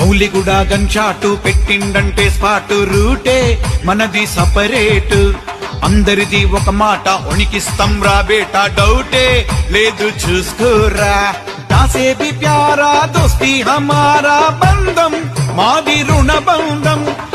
మౌలిగూడ గన్షాటు పెట్టిండంటే spot రూటే మనది separate అందరిది ఒక మాట ఉణికిస్తం రా బేటా డౌటే లేదు చూసుకోరా దాసే भी प्यारा दोस्ती हमारा बंधम मादी ऋण बंधम